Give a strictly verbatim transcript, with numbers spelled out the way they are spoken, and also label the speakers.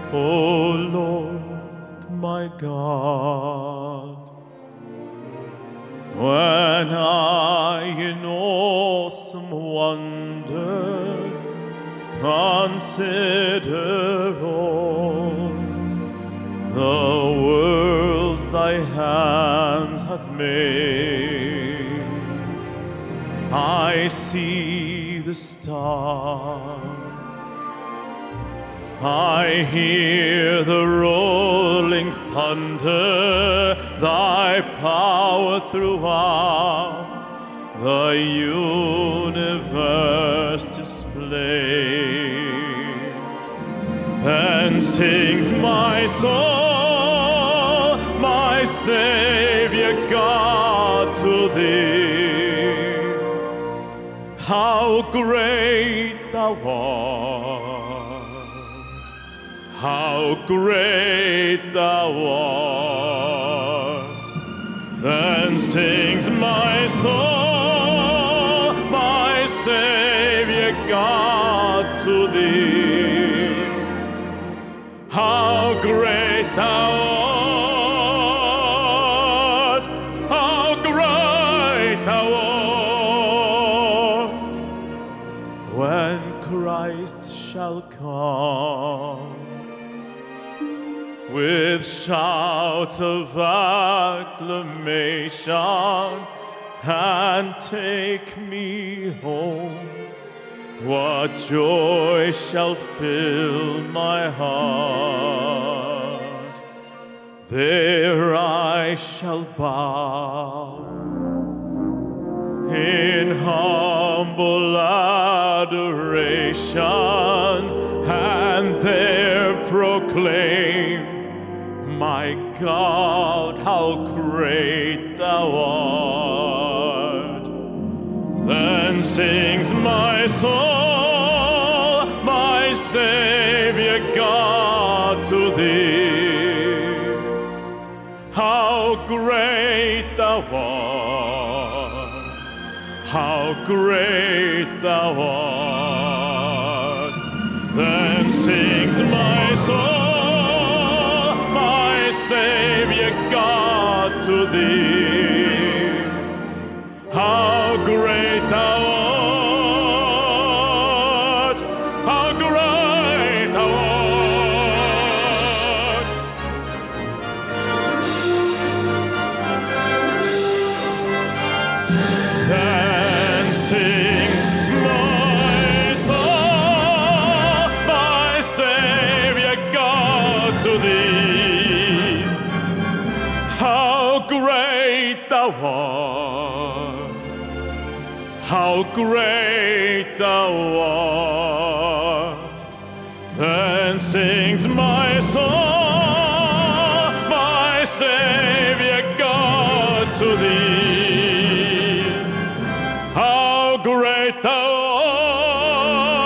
Speaker 1: O Lord, my God. When I in awesome wonder consider all the worlds thy hands hath made, I see the stars, I hear the rolling thunder, thy power throughout the universe displayed. Then sings my soul, my Savior God, to thee. How great thou art, how great thou art. Then sings my soul, my Savior God, to thee. How great thou art, how great thou art. When Christ shall come with shouts of acclamation and take me home, what joy shall fill my heart. There I shall bow in humble adoration and there proclaim, my God, how great thou art. Then sings my soul, my Savior God, to thee. How great thou art, how great thou art. Then sings my soul, my Savior God, to thee. How great thou art, how great thou art. Then sings my soul, my Savior God, to thee. How great thou art, how great thou art. Then sings my soul, my Savior God, to thee. How great thou art.